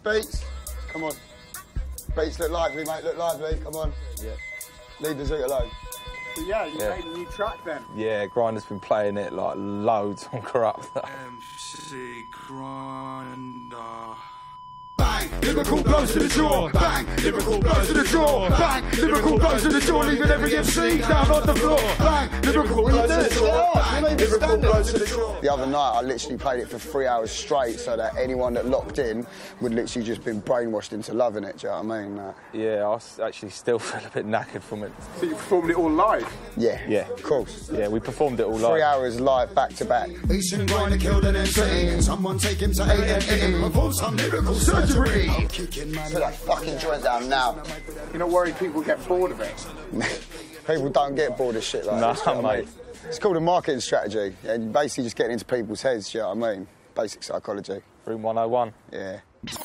Beats, come on. Beats, look lively, mate, look lively, come on. Yeah. Leave the Zoot alone. So yeah, you made a new track then? Yeah, Grinder's been playing it like loads on Kurupt. MC Grinder. Bang! Lyrical blows to the jaw. Bang! Lyrical blows to the jaw. Bang! Lyrical blows to the jaw, leaving every MC down on the floor. Bang! Lyrical blows to the jaw. Bang! Lyrical blows to the jaw. The other night, I literally played it for 3 hours straight, so that anyone that locked in would literally just been brainwashed into loving it. Do you know what I mean? Yeah, I actually still feel a bit knackered from it. So you performed it all live? Yeah. Yeah. Of course. Yeah, we performed it all live. 3 hours live, back to back. Eastern Grinder killed an MC. Someone take him to A&E. Perform some lyrical surgery. Put that fucking joint down now. You're not worried people get bored of it? People don't get bored of shit like this. Nah, mate. It's called a marketing strategy. And you're basically just getting into people's heads, do you know what I mean? Basic psychology. Room 101. Yeah.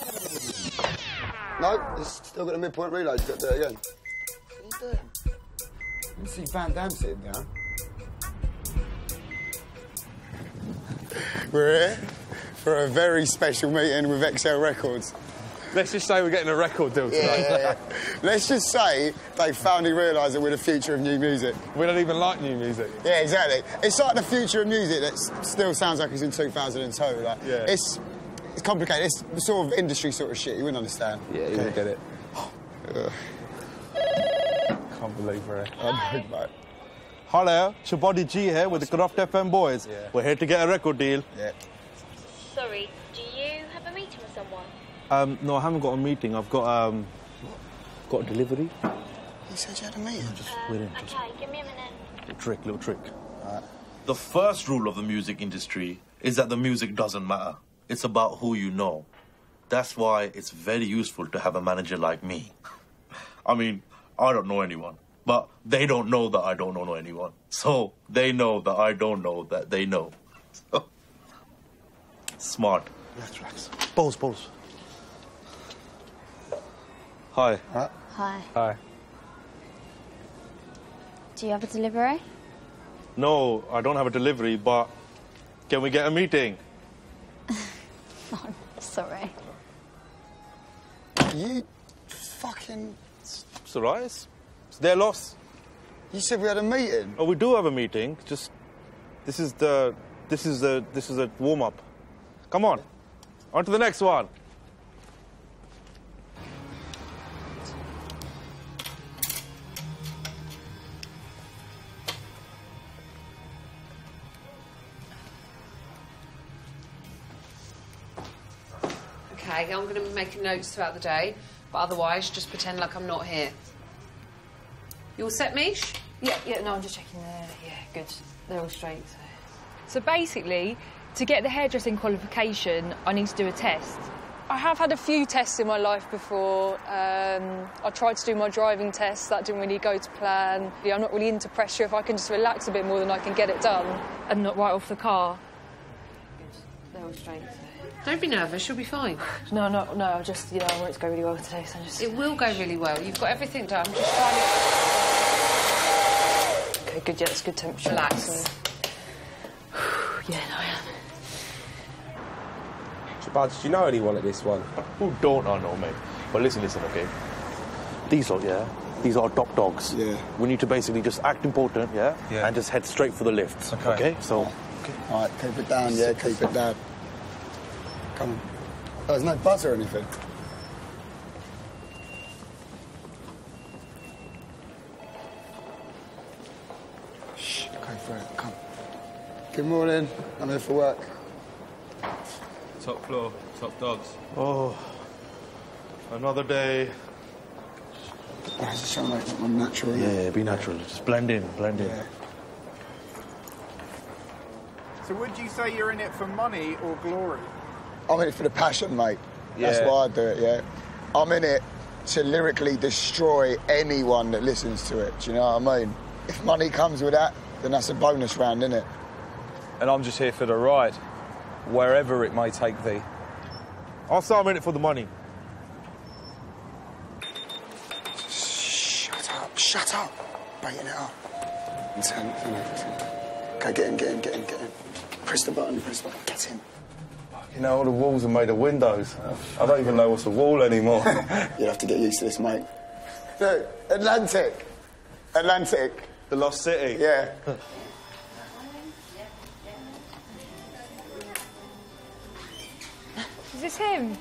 No, it's still got a midpoint reload. You've got to do it again. What are you doing? You see Van Damme sitting down. We're here for a very special meeting with XL Records. Let's just say we're getting a record deal today. Yeah. Let's just say they finally realised that we're the future of new music. We don't even like new music. Yeah, exactly. It's like the future of music that still sounds like it's in 2002. Like, yeah. It's complicated. It's the sort of industry sort of shit. You wouldn't understand. Yeah, you wouldn't get it. Can't believe we're here. I know, mate. Hello, Chaudhry G here with the Kurupt FM boys. Yeah. We're here to get a record deal. Yeah. Sorry, do you have a meeting with someone? No, I haven't got a meeting. I've got a delivery. You said you had a meeting. Okay, give me a minute. Little trick. Right. The first rule of the music industry is that the music doesn't matter. It's about who you know. That's why it's very useful to have a manager like me. I mean, I don't know anyone, but they don't know that I don't know anyone. So they know that I don't know that they know. Smart. Relax. Pause. Hi. Right. Hi. Hi. Do you have a delivery? No, I don't have a delivery, but can we get a meeting? No, sorry. You fucking... It's all right. It's their loss. You said we had a meeting. Oh, we do have a meeting. Just this is a warm up. Come on to the next one. Okay, I'm going to be making notes throughout the day, but otherwise, just pretend like I'm not here. You all set, Mish? Yeah, no, I'm just checking yeah, good. They're all straight, so... So basically, to get the hairdressing qualification, I need to do a test. I have had a few tests in my life before. I tried to do my driving test, that didn't really go to plan. I'm not really into pressure. If I can just relax a bit more, then I can get it done and not write off the car. Good. They're all straight, so... Don't be nervous, you'll be fine. No, I just, I want it to go really well today, so I just... It will go really well. You've got everything done. Just try and... Okay, good, yeah, it's good temperature. Relax. So... yeah, no, I am. Shabazz, do you know anyone at this one? Who don't I know, mate? But listen, okay? These lot, yeah? These are top dogs. Yeah. We need to basically just act important, yeah? Yeah. And just head straight for the lifts, okay? So... Okay. All right, keep it down, yeah, keep it down. Come on. Oh, there's no buzz or anything. Shh, go for it, come. Good morning, I'm here for work. Top floor, top dogs. Oh, another day. Oh, it's just trying to make it more natural. Yeah, be natural. Just blend in. Yeah. So would you say you're in it for money or glory? I'm in it for the passion, mate. Yeah. That's why I do it, yeah. I'm in it to lyrically destroy anyone that listens to it, do you know what I mean? If money comes with that, then that's a bonus round, isn't it? And I'm just here for the ride, wherever it may take thee. Also, I'm in it for the money. Shut up. Breaking it up. 10. Okay, get in. Press the button, Get in. You know, all the walls are made of windows. I don't even know what's a wall anymore. You'll have to get used to this, mate. No, Atlantic. Atlantic. The Lost City? Yeah. Is this him?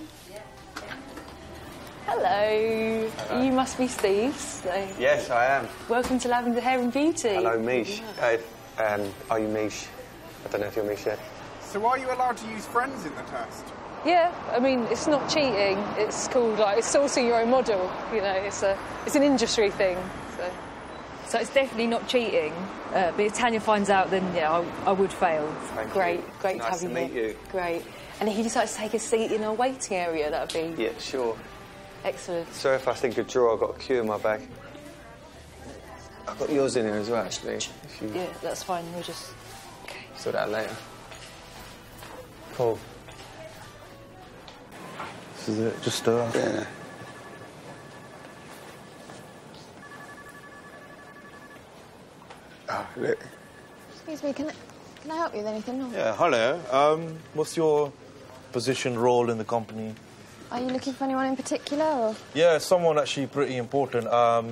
Hello. You must be Steve. So. Yes, I am. Welcome to Lavender Hair and Beauty. Hello, Mish. Are you Mish? I don't know if you're Mish yet. So are you allowed to use friends in the test? Yeah, I mean, it's not cheating. It's called, like, it's sourcing your own model. You know, it's an industry thing. So it's definitely not cheating. But if Tanya finds out, then, yeah, I would fail. Great to have you here. Nice to meet you. Great. And if you decide to take a seat in a waiting area, that would be... Yeah, sure. Excellent. So if I think of draw, I've got a cue in my bag. I've got yours in here as well, actually. Yeah, that's fine. We'll just... Okay. Sort that later. Cool. This is it, just stir. Yeah. Oh, look. Excuse me, can I help you with anything? Or? Yeah, hello. What's your position, role in the company? Are you looking for anyone in particular, or...? Yeah, someone actually pretty important.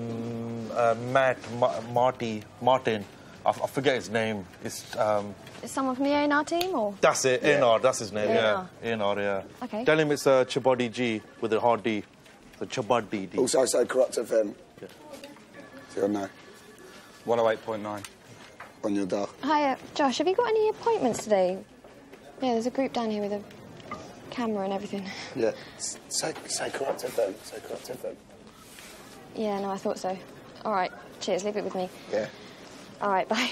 Martin. I forget his name. Is someone from the A&R team, or...? That's it, A&R, that's his name, yeah. A&R, yeah. Okay. Tell him it's a Chabadi G with a hard D. The Chabadi D. Also say Kurupt FM. Yeah. So you'll know. 108.9. On your dial. Hi, Josh, have you got any appointments today? Yeah, there's a group down here with a camera and everything. Yeah. Say Kurupt FM. Say Kurupt FM. Yeah, no, I thought so. All right, cheers, leave it with me. Yeah. All right, bye.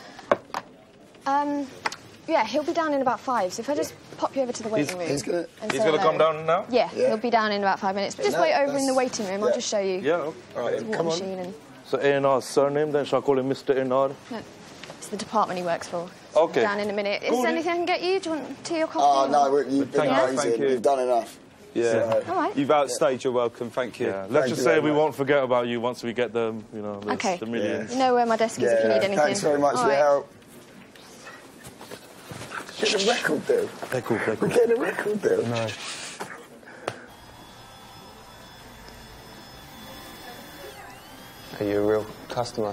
Yeah, he'll be down in about 5, so if I just pop you over to the waiting room... He's gonna come down now? Yeah, he'll be down in about 5 minutes. But just wait over in the waiting room, I'll just show you. Yeah, all right. The water machine and... So A&R's surname, then shall I call him Mr. A&R? No, it's the department he works for. Okay. Down in a minute. Is there anything I can get you? Do you want tea or coffee? Oh, no, you've been Thank amazing. you. You've done enough. Yeah. So, all right. You've outstayed your welcome, thank you. Yeah. Let's just say we won't forget about you once we get the, you know, the millions. You know where my desk is if you need anything. Thanks very much for your help. Get a record deal. They're cool. We're getting a record deal. No. Are you a real customer?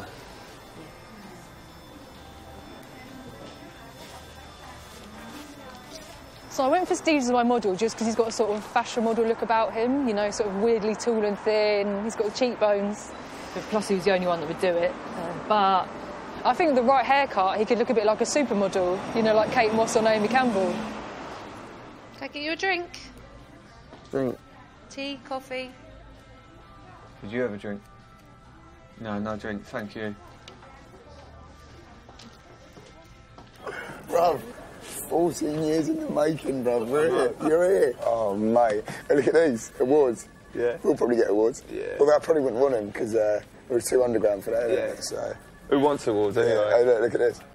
So I went for Steve as my model just because he's got a sort of fashion model look about him, you know, sort of weirdly tall and thin. He's got cheekbones. Plus, he was the only one that would do it. But I think with the right haircut, he could look a bit like a supermodel, you know, like Kate Moss or Naomi Campbell. Can I get you a drink? Drink? Tea, coffee? Did you have a drink? No, no drink, thank you. Bruv, 14 years in the making, bruv. We're here. You're here. Oh, mate. Hey, look at these awards. Yeah. We'll probably get awards. Yeah. Although I probably wouldn't want them because we're too underground for that, Yeah. So. Who wants awards anyway? Yeah. Hey, look at this.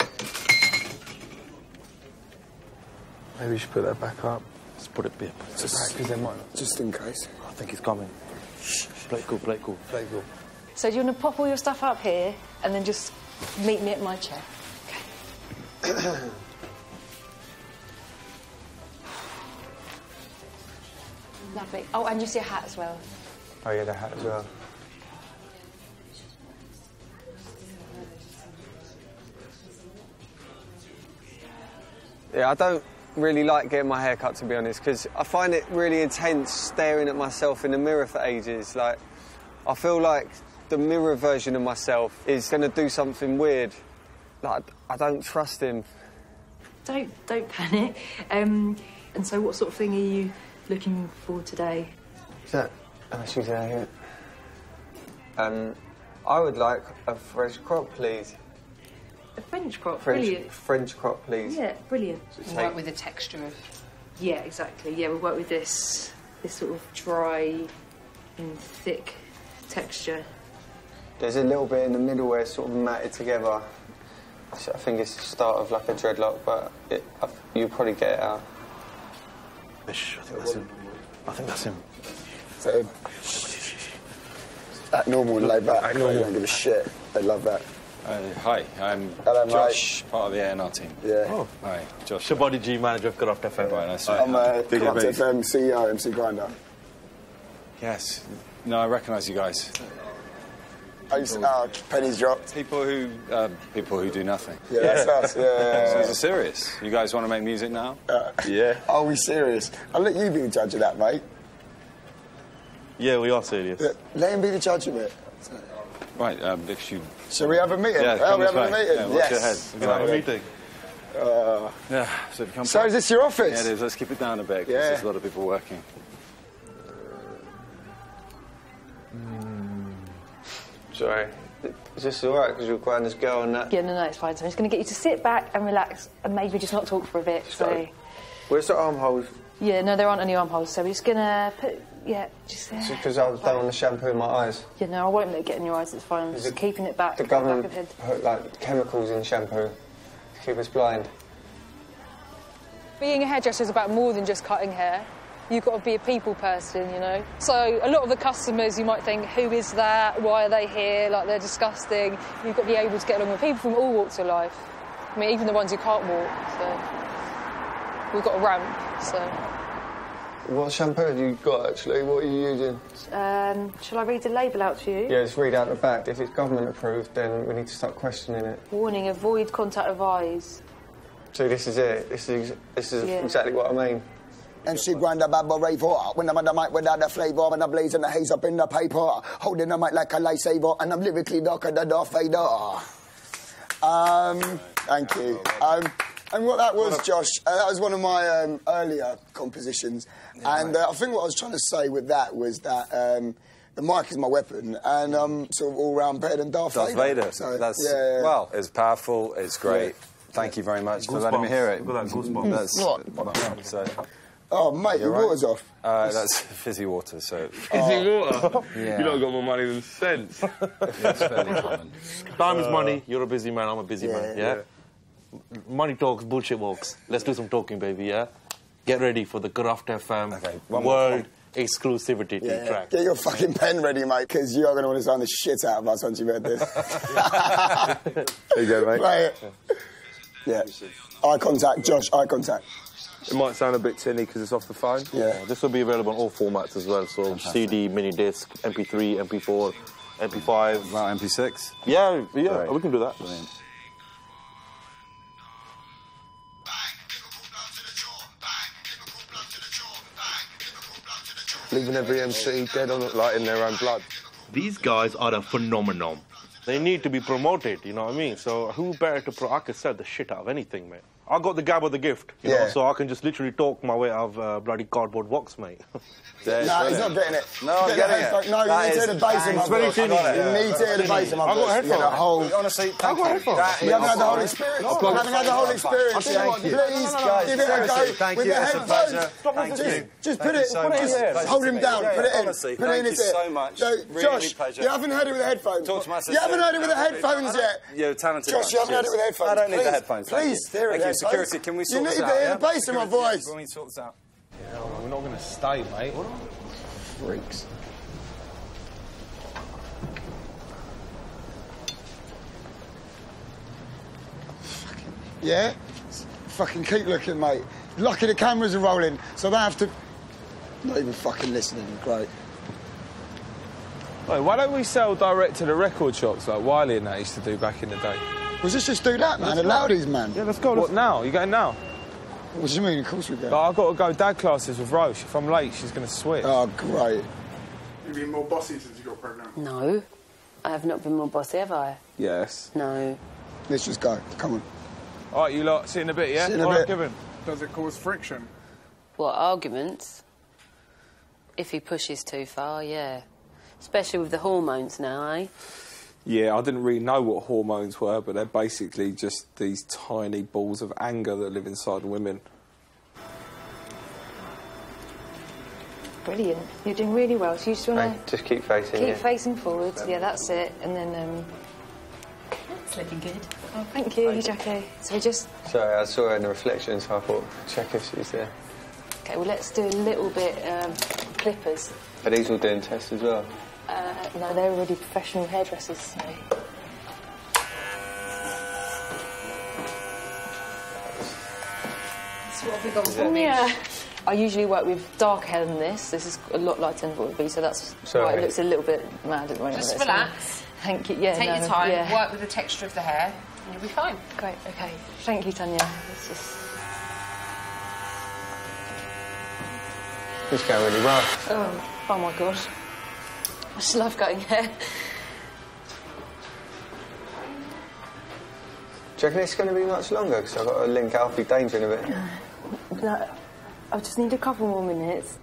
Maybe we should put that back up. Let's put it back, Just because they might not. Just in case. I think he's coming. Shh. Play it cool. So do you want to pop all your stuff up here and then just meet me at my chair? Okay. Lovely. Oh, and just your hat as well. Oh yeah, the hat as well. Yeah, I don't really like getting my hair cut, to be honest, because I find it really intense staring at myself in the mirror for ages. Like, I feel like the mirror version of myself is going to do something weird. Like, I don't trust him. Don't panic. And so what sort of thing are you looking for today? Is that... she's out here. I would like a fresh crop, please. A French crop, brilliant. French crop, please. Yeah, brilliant. We'll work with the texture of... Yeah, exactly. Yeah, we'll work with this sort of dry and thick texture. There's a little bit in the middle where it's sort of matted together. I think it's the start of like a dreadlock, but you'll probably get it out. Bish, I think that's him. Is that him? That normal and laid back. I don't give a shit. They love that. Hi, I'm Hello, Josh, part of the A&R team. Yeah. Oh. Hi, Josh. Shabody G, manager of Kurupt FM. Right, nice I'm Kurupt FM CEO, MC Grinder. Yes. No, I recognise you guys. Pennies dropped. People who do nothing. Yeah, that's us. Yeah. So it's serious. You guys want to make music now? Yeah. Are we serious? I'll let you be the judge of that, mate. Yeah, we are serious. Yeah, let him be the judge of it. Right, if you... Shall we have a meeting? Yeah, we have a meeting? Yeah, watch your head. We're going to have a meeting. Yeah, so if you come So is this your office? Yeah, it is. Let's keep it down a bit, because there's a lot of people working. Sorry. Is this all right, because you're Granda's girl and that? Yeah, no, it's fine. So I'm just going to get you to sit back and relax and maybe just not talk for a bit. So. Where's the armholes? Yeah, no, there aren't any armholes, so we're just going to put... Yeah, just there. Because I don't want the shampoo in my eyes. Yeah, no, I won't let it get in your eyes, it's fine. I'm just keeping it back. The government put, like, chemicals in shampoo to keep us blind. Being a hairdresser is about more than just cutting hair. You've got to be a people person, you know. So a lot of the customers, you might think, who is that? Why are they here? Like, they're disgusting. You've got to be able to get along with people from all walks of life. I mean, even the ones who can't walk, so... We've got a ramp, so... What shampoo have you got, actually? What are you using? Shall I read the label out to you? Yeah, just read out the back. If it's government approved, then we need to start questioning it. Warning, avoid contact of eyes. So this is it. This is exactly what I mean. MC Grinder, bad boy rave hot. When I'm on the mic without the flavour, and I'm blazing the haze up in the paper, holding the mic like a lightsaber, and I'm lyrically darker than Darth Vader. Thank you. And what that was, Josh, that was one of my earlier compositions. Yeah, and I think what I was trying to say with that was that the mic is my weapon, and I'm sort of all round better than Darth Vader. So, that's, yeah. Well, it's powerful, it's great. Yeah. Thank you very much for letting me hear it. Look at that goosebumps. So, oh, mate, your water's off. That's fizzy water, so... Fizzy water? Yeah. You don't got more money than sense. Yeah, it's fairly common. Time is money. You're a busy man, I'm a busy man, yeah? Money talks, bullshit walks. Let's do some talking, baby, yeah? Get ready for the Kurupt FM world exclusivity track. Get your fucking pen ready, mate, because you are going to want to sign the shit out of us once you've heard this. There you go, mate. Play it. Yeah. Eye contact, Josh, eye contact. It might sound a bit tinny because it's off the phone. Yeah, this will be available on all formats as well, so CD, mini disc, MP3, MP4, MP5. About MP6? Yeah, we can do that. Brilliant. Leaving every MC dead on it, like in their own blood. These guys are a phenomenon. They need to be promoted, you know what I mean? So who better to I could sell the shit out of anything, mate. I got the gab of the gift, you know, so I can just literally talk my way out of bloody cardboard box, mate. No, he's not getting it. No, I'm getting it. No, you need to hear the bass in my voice. You need to hear the bass in my voice. I've got headphones. Honestly, thank you. You haven't had the whole experience. You haven't had the whole experience. Please, give it a go. Thank with you, the it's a headphones. pleasure. Just put it, just hold him down, put it in. Honestly, put it in thank you so much. Josh, you haven't heard it with the headphones. Talk to my sister. You haven't heard it with the headphones yet. You're talented. Josh, you haven't heard it with the headphones. I don't need the headphones. Please, hear it. Thank you. Security, can we sort this out? You need to hear the bass in my voice. Can we sort this out? We're not going to stay, mate. Freaks. Yeah? Fucking keep looking, mate. Lucky the cameras are rolling, so they have to... Not even fucking listening, great. Wait, why don't we sell direct to the record shops like Wiley and that used to do back in the day? Was this just do that, man? The Loudies, man. Yeah, let's go. What, now? You going now? What do you mean? Of course we go. Like, I've got to go dad classes with Roche. If I'm late, she's going to switch. Oh, great. You've been more bossy since you got pregnant? No. I have not been more bossy, have I? Yes. No. Let's just go. Come on. All right, you lot, see you in a bit, yeah? See you in a bit. Given. Does it cause friction? What, arguments? If he pushes too far, yeah. Especially with the hormones now, eh? Yeah, I didn't really know what hormones were, but they're basically just these tiny balls of anger that live inside women. Brilliant. You're doing really well. So you just want to... Just keep facing Keep facing forward. Yeah, that's it. And then... It's looking good. Oh, thank you, Jackie. So we just... Sorry, I saw her in the reflection, so I thought, check if she's there. OK, well, let's do a little bit clippers. Are these all doing tests as well? No, they're already professional hairdressers, so... So what have we gone for? Yeah. I usually work with darker hair than this. This is a lot lighter than what it would be, so that's why it looks a little bit mad at the moment. Just relax. Thank you. Yeah. Take your time. Work with the texture of the hair, and you'll be fine. Great. Okay. Thank you, Tanya. It's just. It's going really well. Oh my god. I just love cutting hair. Do you reckon it's going to be much longer? Because I've got to link Alfie Danger in a bit. No, I just need a couple more minutes.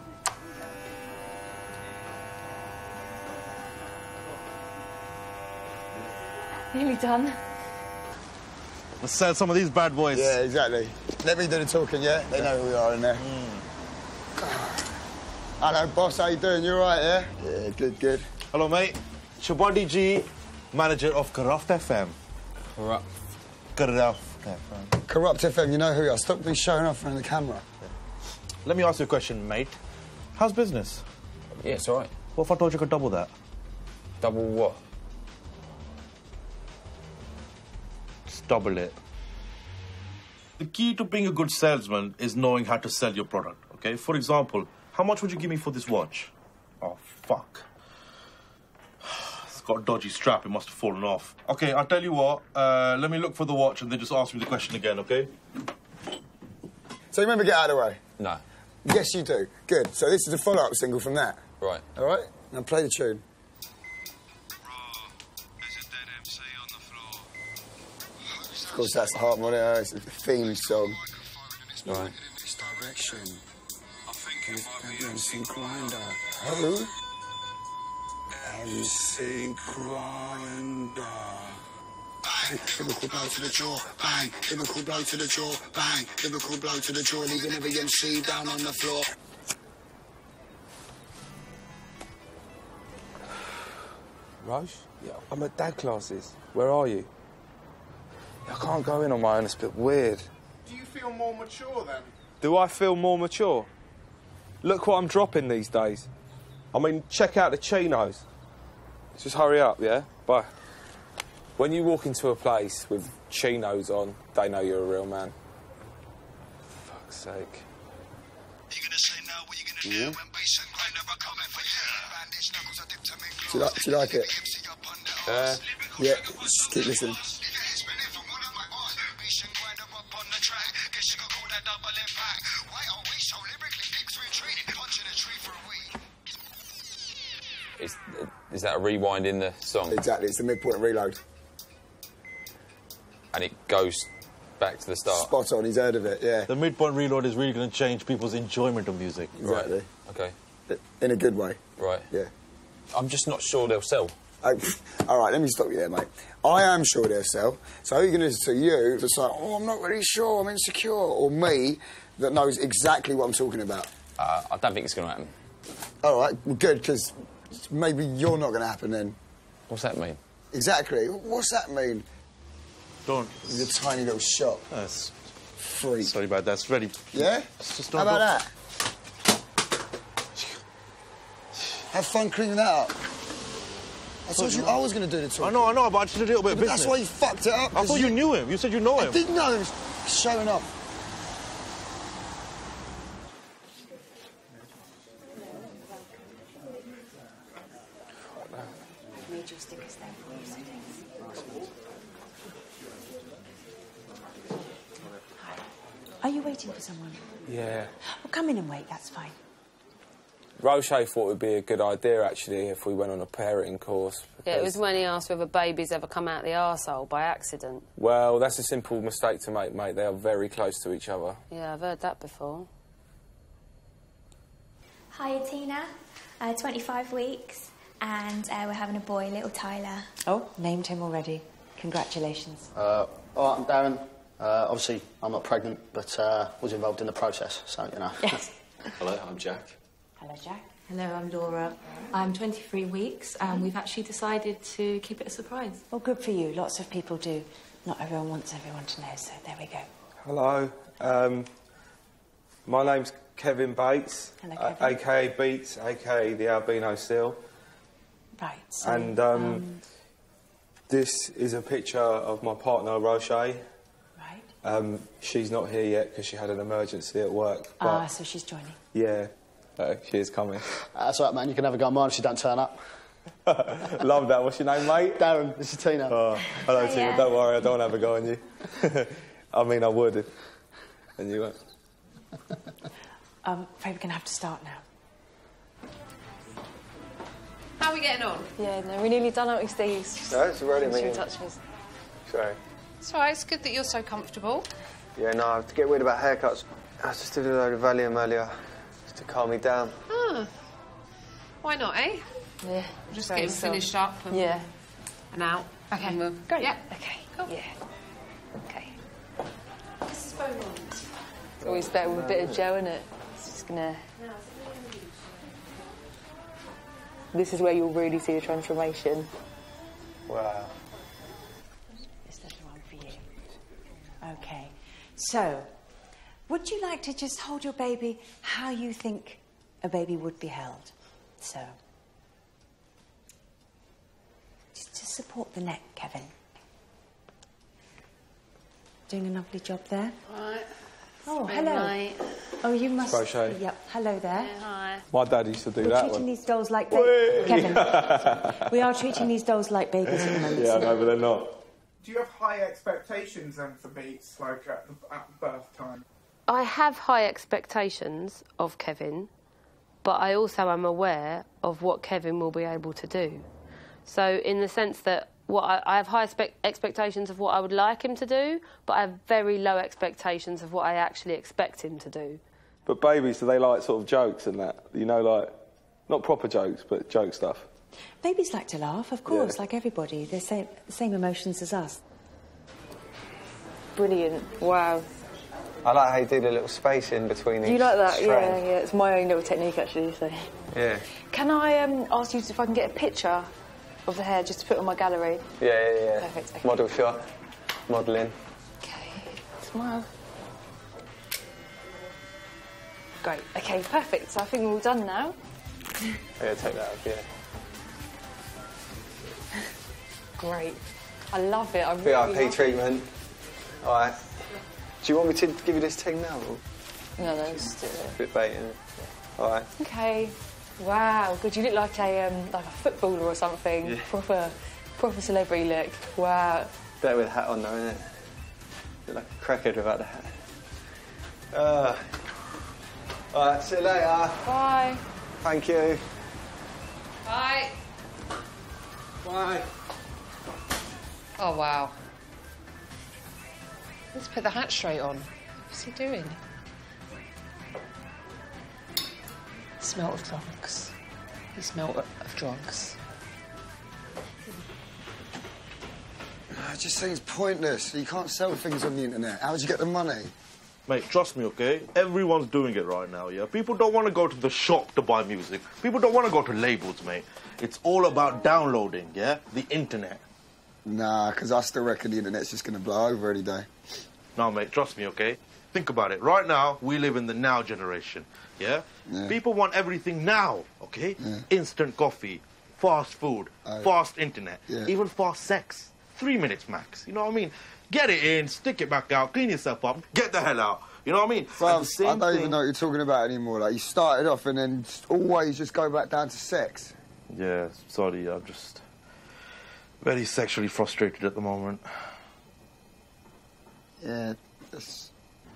Nearly done. Let's sell some of these bad boys. Yeah, exactly. Let me do the talking, yeah? They know who we are in there. Hello, boss. How you doing? You all right, yeah? Yeah, good, good. Hello, mate. Chaudhry G, manager of Kurupt FM. Kurupt FM. Kurupt FM, you know who you are. Stop me showing off in the camera. Let me ask you a question, mate. How's business? Yeah, it's all right. What if I told you could double that? Double what? Just double it. The key to being a good salesman is knowing how to sell your product, okay? For example, how much would you give me for this watch? Oh, fuck. It's got a dodgy strap. It must have fallen off. Okay, I'll tell you what. Let me look for the watch and then just ask me the question again, okay? So you remember Get Out of the Way? No. Yes, you do. Good. So this is a follow-up single from that. Right. All right? Now play the tune. Of course, that's the harmonic. It's a theme song. Right. Direction. MC Grinder. Who? MC Grinder. Bang, lyrical blow to the jaw, bang, lyrical blow to the jaw, bang, lyrical blow to the jaw, leaving every MC down on the floor. Raj? Yeah, I'm at dad classes. Where are you? I can't go in on my own, it's a bit weird. Do you feel more mature then? Do I feel more mature? Look what I'm dropping these days. I mean, check out the chinos. Just hurry up, yeah? Bye. When you walk into a place with chinos on, they know you're a real man. For fuck's sake. You gonna say no, what you gonna do when bass and grinder are coming for you? Do you like it? Yeah, just keep listening. Is that a rewind in the song? Exactly, it's the midpoint reload. And it goes back to the start? Spot on, he's heard of it, yeah. The midpoint reload is really going to change people's enjoyment of music. Exactly. Right. Okay. In a good way. Right. Yeah. I'm just not sure they'll sell. All right, let me stop you there, mate. I am sure they'll sell. So are you going to listen to you that's like, oh, I'm not really sure, I'm insecure, or me that knows exactly what I'm talking about? I don't think it's going to happen. All right, well, good, because maybe you're not going to happen then. What's that mean? Exactly. What's that mean? Don't. Your tiny little shop. That's... Freak. Sorry about that, it's ready. Yeah? Just How about that? Have fun cleaning that up. I told you I was going to do the talking. I know, but I just did a little bit of business. That's why you fucked it up. I thought you knew him. You said you know him. I did know him. Showing up. Are you waiting for someone? Yeah. Well, come in and wait, that's fine. Roche thought it would be a good idea, actually, if we went on a parenting course. Yeah, it was when he asked whether babies ever come out the arsehole by accident. Well, that's a simple mistake to make, mate. They are very close to each other. Yeah, I've heard that before. Hiya, Tina. 25 weeks, and we're having a boy, little Tyler. Oh, named him already. Congratulations. All right, I'm Darren. Obviously, I'm not pregnant, but was involved in the process, so, you know. Yes. Hello, I'm Jack. Hello, Jack. Hello, I'm Laura. I'm 23 weeks, and we've actually decided to keep it a surprise. Well, good for you. Lots of people do. Not everyone wants everyone to know, so there we go. Hello. My name's Kevin Bates. Hello, Kevin. A.k.a. Beats, a.k.a. the albino seal. Right, so... And, this is a picture of my partner, Roche. Right. She's not here yet because she had an emergency at work. But so she's joining. yeah, she is coming. That's all right, man. You can have a go on mine if she don't turn up. Love that. What's your name, mate? Darren. This is Tina. Oh, hello, Tina. Don't worry, I don't have a go on you. I mean, I would, and you won't. Afraid we're going to have to start now. How are we getting on? Yeah, no, we're nearly done, aren't we, Steve? No, it's already Make sure me. you touch us. Sorry. It's all right, it's good that you're so comfortable. Yeah, no, I have to get weird about haircuts. I just did a load of Valium earlier, just to calm me down. Ah. Why not, eh? Yeah. We're just very getting so. finished up and, Yeah. and out. Okay. And we'll... Great. Yeah. Okay. Cool. Yeah. Okay. This is Beaumont. Always better with a bit of gel, isn't it? It's just gonna... This is where you'll really see the transformation. Wow. This little one for you. OK. So, would you like to just hold your baby how you think a baby would be held? So, just support the neck, Kevin. Doing a lovely job there. Right. Oh, Good hello. night. Oh, you must... Crochet. Yep, hello there. Hi. My dad used to do We're that treating one. these dolls like babies. Kevin, we are treating these dolls like babies at the moment. Yeah, I know, but they're not. Do you have high expectations then for beats, like at birth time? I have high expectations of Kevin, but I also am aware of what Kevin will be able to do. So in the sense that I have high expectations of what I would like him to do, but I have very low expectations of what I actually expect him to do. But babies, do they like sort of jokes and that? You know, like, not proper jokes, but joke stuff. Babies like to laugh, of course, like everybody. They're same emotions as us. Brilliant. Wow. I like how you do the little space in between each You like that? strand. Yeah, yeah. It's my own little technique, actually, so... Yeah. Can I ask you if I can get a picture of the hair just to put on my gallery? Yeah. Perfect. Okay. Model shot. Modelling. Okay. Smile. Great. Okay, perfect. So I think we're all done now. Yeah, take that up, yeah. Great. I love it. I really love VIP it. treatment. All right. Do you want me to give you this thing now? Or? No, just do it. A bit bait, isn't it? All right. Okay. Wow. Good. You look like a footballer or something. Yeah. Proper celebrity look. Wow. Better with a hat on, though, isn't it? Look like a crackhead without the hat. All right. See you later. Bye. Thank you. Bye. Bye. Oh, wow. Let's put the hat straight on. What's he doing? Smell of drugs. He smelled of drugs. It just seems pointless. You can't sell things on the internet. How would you get the money? Mate, trust me, okay? Everyone's doing it right now, yeah? People don't want to go to the shop to buy music. People don't want to go to labels, mate. It's all about downloading, yeah? The internet. Nah, because I still reckon the internet's just going to blow over any day. No, mate, trust me, okay? Think about it. Right now, we live in the now generation, yeah? People want everything now, okay? Yeah. Instant coffee, fast food, fast internet, even fast sex. 3 minutes max, you know what I mean? Get it in, stick it back out, clean yourself up, get the hell out. You know what I mean? Bruv, I don't even know what you're talking about anymore. Like, you started off and then always just go back down to sex. Yeah, sorry, I'm just very sexually frustrated at the moment. Yeah, that's...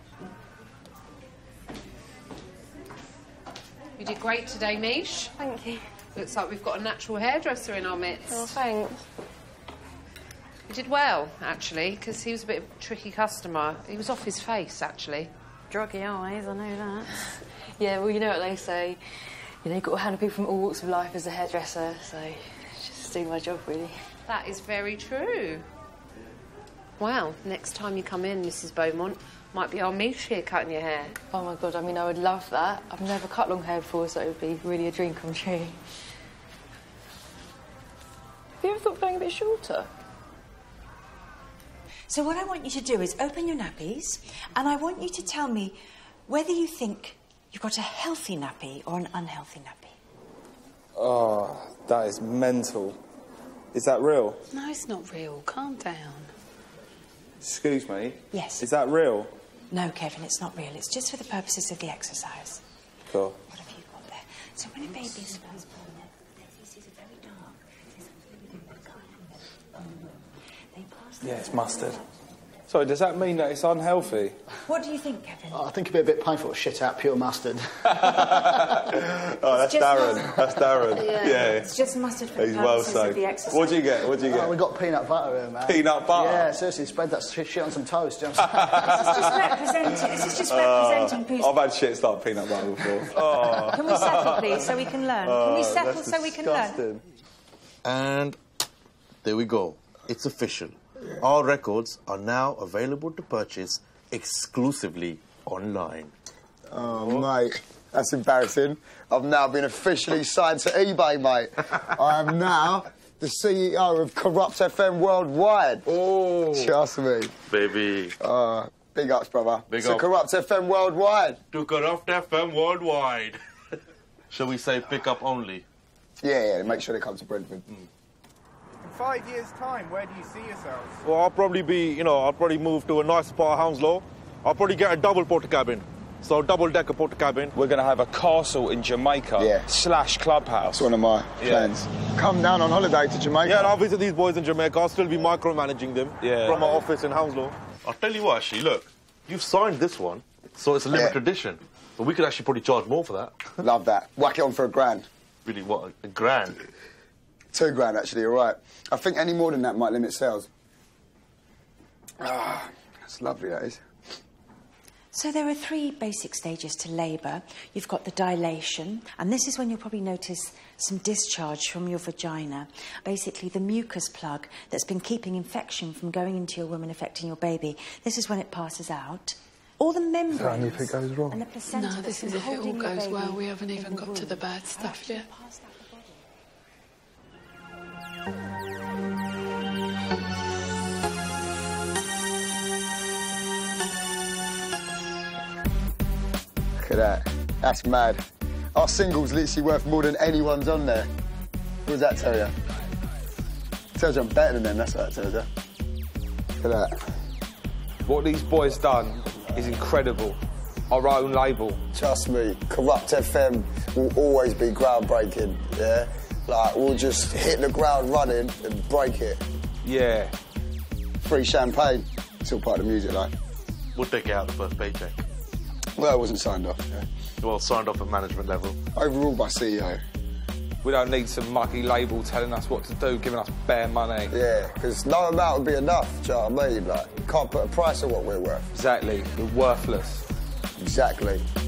You did great today, Mish. Thank you. Looks like we've got a natural hairdresser in our midst. Oh, thanks. You did well, actually, because he was a bit of a tricky customer. He was off his face, actually. Druggy eyes, I know that. Yeah, well, you know what they say. You know, you've got to handle people from all walks of life as a hairdresser, so just do my job, really. That is very true. Well, next time you come in, Mrs. Beaumont, might be our Mish here cutting your hair. Oh, my God, I mean, I would love that. I've never cut long hair before, so it would be really a dream come true. Have you ever thought of going a bit shorter? So what I want you to do is open your nappies, and I want you to tell me whether you think you've got a healthy nappy or an unhealthy nappy. Oh, that is mental. Is that real? No, it's not real. Calm down. Excuse me? Yes. Is that real? No, Kevin, it's not real. It's just for the purposes of the exercise. Cool. What have you got there? So when a baby's first born, this is very dark. Yeah, it's mustard. Sorry, does that mean that it's unhealthy? What do you think, Kevin? I think it'd be a bit painful to shit out pure mustard. Oh, that's Darren. That's Darren. Yeah. It's just mustard for the purposes of the exercise. What do you get? What do you get? We got peanut butter here, man. Peanut butter? Yeah, seriously, spread that shit on some toast. Do you know what I'm saying? This is just representing peace. I've had shit like peanut butter before. Can we settle, please, so we can learn? Can we settle so we can learn? And there we go. It's official. Our records are now available to purchase exclusively online. Oh, mate, that's embarrassing. I've now been officially signed to eBay, mate. I am now the CEO of Kurupt FM Worldwide. Oh. Trust me. Baby. Big ups, brother. Big to up. Kurupt FM Worldwide. To Kurupt FM Worldwide. Shall we say pick up only? Yeah, make sure they come to Brentford. In 5 years' time, where do you see yourselves? Well, I'll probably be, I'll probably move to a nice part of Hounslow. I'll probably get a double porter cabin. So double-decker porter cabin. We're going to have a castle in Jamaica / clubhouse. That's one of my plans. Come down on holiday to Jamaica. Yeah, and I'll visit these boys in Jamaica. I'll still be micromanaging them from my office in Hounslow. I'll tell you what, actually, look. You've signed this one, so it's a limited edition. But we could actually probably charge more for that. Love that. Whack it on for $1,000. Really, what, a grand? $2,000, actually, you're right. I think any more than that might limit sales. Ah, that's lovely, that is. So there are 3 basic stages to labour. You've got the dilation, and this is when you'll probably notice some discharge from your vagina. Basically, the mucus plug that's been keeping infection from going into your womb and affecting your baby. This is when it passes out. All the membranes if it goes wrong. and the placenta. No, this is if it all goes well. We haven't even got to the bad stuff yet. Look at that. That's mad. Our single's literally worth more than anyone's on there. What does that tell you? Tells you I'm better than them, that's what that tells you. Look at that. What these boys done is incredible. Our own label. Trust me, Kurupt FM will always be groundbreaking, yeah? Like, we'll just hit the ground running and break it. Yeah. Free champagne. It's all part of the music life. We'll take it out the first paycheck. Well, it wasn't signed off, yeah. Well, signed off at management level. Overall by CEO. We don't need some mucky label telling us what to do, giving us bare money. Yeah, because no amount would be enough, do you know what I mean? Like, you can't put a price on what we're worth. Exactly. We're worthless. Exactly.